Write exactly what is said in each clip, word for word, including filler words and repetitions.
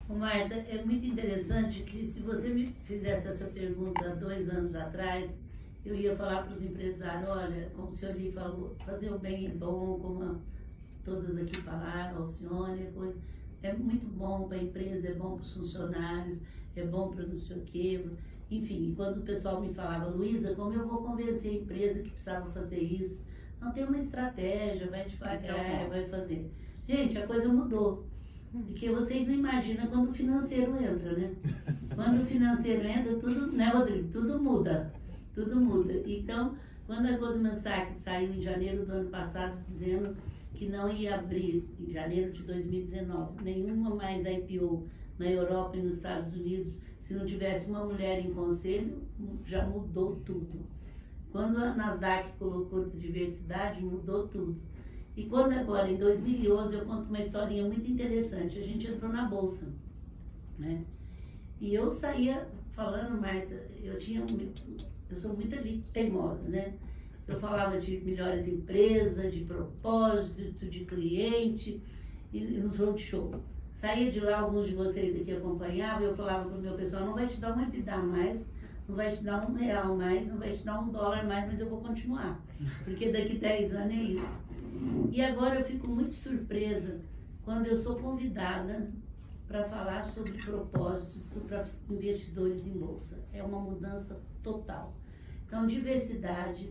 Ô, Marta, é muito interessante que se você me fizesse essa pergunta há dois anos atrás, eu ia falar para os empresários, olha, como o senhor lhe falou, fazer o bem é bom, como a, todas aqui falaram, Alcione, é coisa, é muito bom para a empresa, é bom para os funcionários, é bom para não sei o quê. Enfim, quando o pessoal me falava, Luísa, como eu vou convencer a empresa que precisava fazer isso? Não tem uma estratégia, vai devagar, vai fazer. Gente, a coisa mudou. Porque vocês não imaginam quando o financeiro entra, né? Quando o financeiro entra, tudo, né, Rodrigo? Tudo muda. Tudo muda. Então, quando a Goldman Sachs saiu em janeiro do ano passado dizendo que não ia abrir, em janeiro de dois mil e dezenove, nenhuma mais I P O na Europa e nos Estados Unidos, se não tivesse uma mulher em conselho, já mudou tudo. Quando a Nasdaq colocou diversidade, mudou tudo. E quando agora, em dois mil e onze, eu conto uma historinha muito interessante. A gente entrou na Bolsa, né? E eu saía falando, Marta, eu tinha, eu sou muito ali teimosa, né? Eu falava de melhores empresas, de propósito, de cliente, e, e nos roadshow. Saía de lá, alguns de vocês aqui acompanhavam, eu falava para o meu pessoal, não vai te dar um EBITDA mais, não vai te dar um real mais, não vai te dar um dólar mais, mas eu vou continuar. Porque daqui dez anos é isso. E agora eu fico muito surpresa quando eu sou convidada para falar sobre propósito para investidores em bolsa. É uma mudança total. Então, diversidade,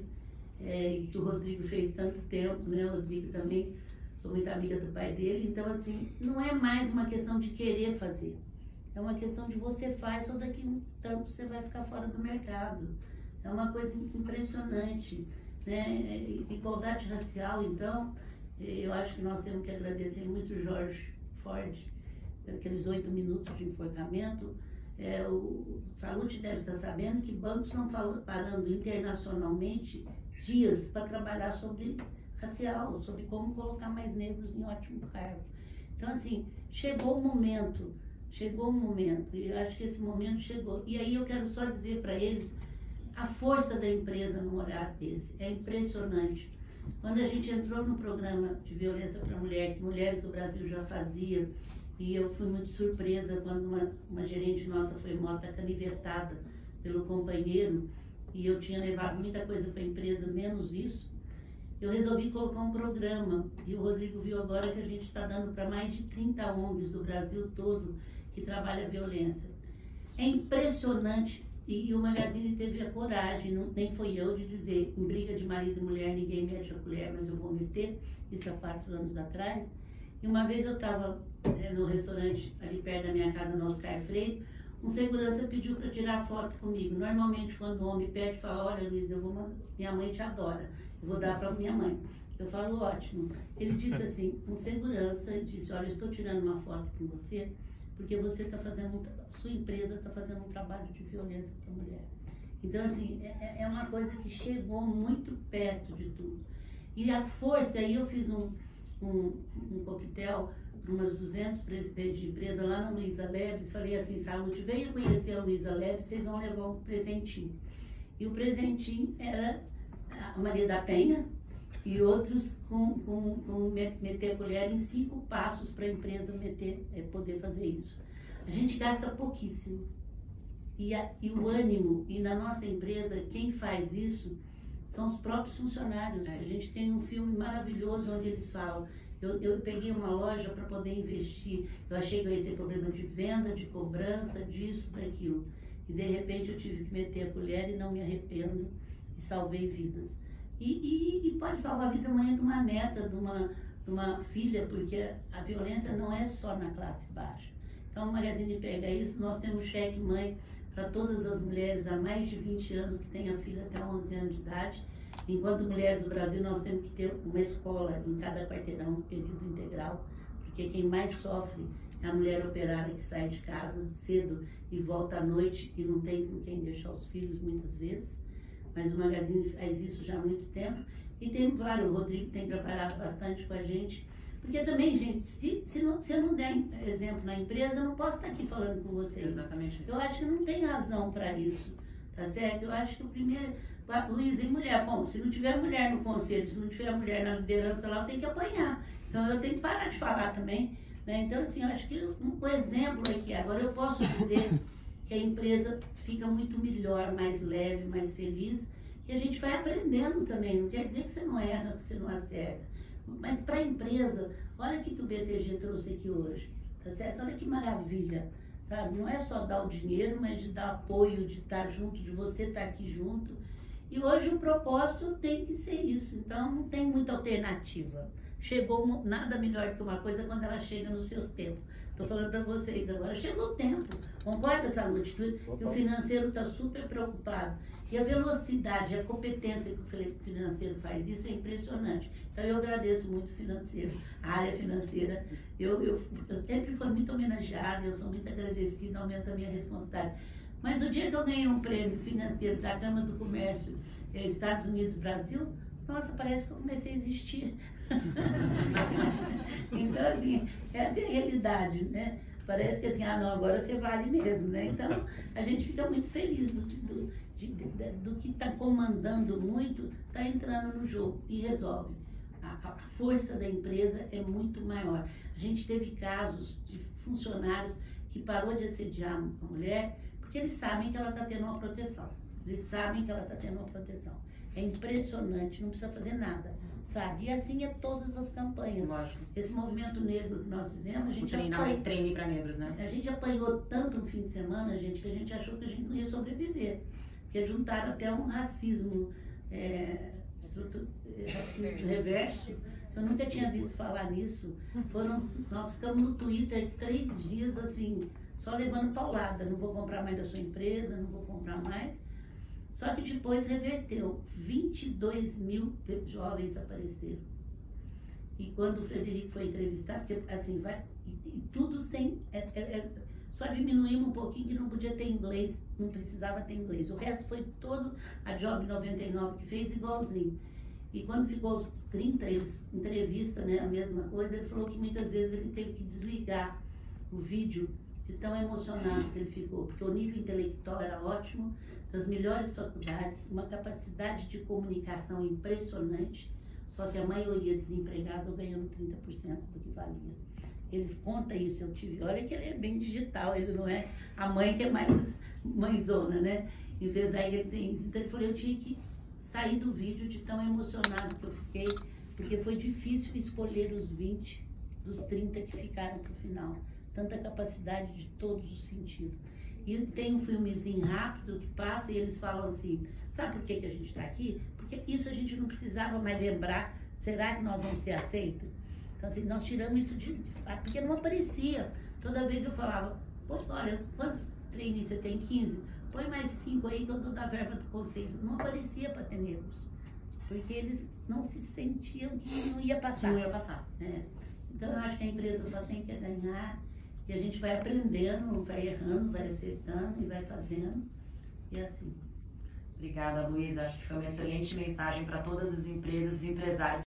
é, que o Rodrigo fez tanto tempo, né? O Rodrigo também, sou muito amiga do pai dele. Então, assim, não é mais uma questão de querer fazer. É uma questão de você faz, ou daqui a um tempo você vai ficar fora do mercado. É uma coisa impressionante. Né? Igualdade racial, então, eu acho que nós temos que agradecer muito o George Ford, aqueles oito minutos de enforcamento. É, o Salute deve estar sabendo que bancos estão parando internacionalmente dias para trabalhar sobre racial, sobre como colocar mais negros em ótimo cargo. Então, assim, chegou o momento, chegou o momento, e eu acho que esse momento chegou. E aí eu quero só dizer para eles a força da empresa num horário desse. É impressionante. Quando a gente entrou no programa de violência para a mulher, que Mulheres do Brasil já fazia, e eu fui muito surpresa quando uma, uma gerente nossa foi morta canivetada pelo companheiro, e eu tinha levado muita coisa para a empresa, menos isso, eu resolvi colocar um programa, e o Rodrigo viu agora que a gente está dando para mais de trinta O N Gs do Brasil todo que trabalha a violência. É impressionante. E o Magazine teve a coragem, não, nem foi eu, de dizer, em briga de marido e mulher, ninguém mete a colher, mas eu vou meter, isso há quatro anos atrás. E uma vez eu estava é, no restaurante ali perto da minha casa, no Oscar Freire, um segurança pediu para tirar foto comigo. Normalmente, quando o homem pede, fala, olha, Luiz, eu vou mandar, minha mãe te adora, eu vou dar para minha mãe. Eu falo, ótimo. Ele disse assim, um segurança, disse, olha, eu estou tirando uma foto com você, porque você está fazendo, sua empresa está fazendo um trabalho de violência para a mulher. Então, assim, é, é uma coisa que chegou muito perto de tudo. E a força, aí eu fiz um, um, um coquetel para umas duzentos presidentes de empresa lá na Luiza Leves, falei assim, Salute, venha conhecer a Luiza Leves, vocês vão levar um presentinho. E o presentinho era a Maria da Penha, e outros com, com, com meter a colher em cinco passos para a empresa meter, é, poder fazer isso. A gente gasta pouquíssimo. E, a, e o ânimo, e na nossa empresa, quem faz isso são os próprios funcionários. A gente tem um filme maravilhoso onde eles falam, eu, eu peguei uma loja para poder investir, eu achei que eu ia ter problema de venda, de cobrança, disso, daquilo. E de repente eu tive que meter a colher e não me arrependo, e salvei vidas. E, e, e pode salvar a vida amanhã de uma neta, de uma, de uma filha, porque a violência não é só na classe baixa. Então o Magazine pega isso, nós temos cheque mãe para todas as mulheres há mais de vinte anos que têm a filha até onze anos de idade. Enquanto Mulheres do Brasil, nós temos que ter uma escola em cada quarteirão, um período integral, porque quem mais sofre é a mulher operária que sai de casa cedo e volta à noite e não tem com quem deixar os filhos muitas vezes. Mas o Magazine faz isso já há muito tempo. E tem, claro, o Rodrigo tem trabalhado bastante com a gente. Porque também, gente, se, se, não, se eu não der exemplo na empresa, eu não posso estar aqui falando com vocês. Exatamente. Eu acho que não tem razão para isso, tá certo? Eu acho que o primeiro... Luiz, e mulher? Bom, se não tiver mulher no conselho, se não tiver mulher na liderança lá, eu tenho que apanhar. Então eu tenho que parar de falar também. Né? Então, assim, eu acho que um, um exemplo aqui, agora eu posso dizer que a empresa fica muito melhor, mais leve, mais feliz, e a gente vai aprendendo também, não quer dizer que você não erra, que você não acerta. Mas para a empresa, olha o que, que o B T G trouxe aqui hoje, tá certo? Olha que maravilha, sabe? Não é só dar o dinheiro, mas de dar apoio, de estar junto, de você estar aqui junto. E hoje o propósito tem que ser isso, então não tem muita alternativa. Chegou nada melhor que uma coisa quando ela chega nos seus tempos. Estou falando para vocês agora, chegou o tempo, concorda, Salute? Que o financeiro está super preocupado. E a velocidade, a competência que o financeiro faz, isso é impressionante. Então eu agradeço muito o financeiro, a área financeira. Eu, eu, eu sempre fui muito homenageada, eu sou muito agradecida, aumenta a minha responsabilidade. Mas o dia que eu ganhei um prêmio financeiro da Câmara do Comércio Estados Unidos-Brasil, nossa, parece que eu comecei a existir. Então, assim, essa é a realidade, né? Parece que assim, ah, não, agora você vale mesmo, né? Então, a gente fica muito feliz do, do, de, de, do que está comandando muito, está entrando no jogo e resolve. A, a força da empresa é muito maior. A gente teve casos de funcionários que parou de assediar a mulher porque eles sabem que ela está tendo uma proteção. Eles sabem que ela está tendo uma proteção. É impressionante, não precisa fazer nada, sabe? E assim é todas as campanhas. Lógico. Esse movimento negro que nós fizemos, a gente o treinar, apanhou, treine para negros, né? A gente apanhou tanto no fim de semana, gente, que a gente achou que a gente não ia sobreviver. Porque juntaram até um racismo, é, racismo reverso. Eu nunca tinha visto falar nisso. Foram, nós ficamos no Twitter três dias assim, só levando paulada. Não vou comprar mais da sua empresa, não vou comprar mais. Só que depois reverteu. vinte e dois mil jovens apareceram. E quando o Frederico foi entrevistar, porque assim, vai, e, e tudo tem, é, é, é, só diminuímos um pouquinho que não podia ter inglês, não precisava ter inglês. O resto foi todo a Job noventa e nove que fez igualzinho. E quando ficou os trinta, eles entrevista, né, a mesma coisa, ele falou que muitas vezes ele teve que desligar o vídeo de tão emocionado que ele ficou, porque o nível intelectual era ótimo, das melhores faculdades, uma capacidade de comunicação impressionante, só que a maioria desempregada ganhando trinta por cento do que valia. Ele conta isso, eu tive, olha que ele é bem digital, ele não é a mãe que é mais mãezona, né? Apesar que ele tem isso, então ele falou, eu tinha que sair do vídeo de tão emocionado que eu fiquei, porque foi difícil escolher os vinte dos trinta que ficaram para o final. Tanta capacidade de todos os sentidos. E tem um filmezinho rápido que passa e eles falam assim, sabe por que, que a gente está aqui? Porque isso a gente não precisava mais lembrar, será que nós vamos ser aceitos? Então assim, nós tiramos isso de, de fato, porque não aparecia. Toda vez eu falava, pô, olha, quantos trainees você tem? quinze? Põe mais cinco aí que eu dou da verba do conselho. Não aparecia para ter negros, porque eles não se sentiam que não ia passar. Não ia passar. É. Então eu acho que a empresa só tem que ganhar. E a gente vai aprendendo, vai errando, vai acertando e vai fazendo. E assim. Obrigada, Luísa. Acho que foi uma excelente mensagem para todas as empresas e empresários.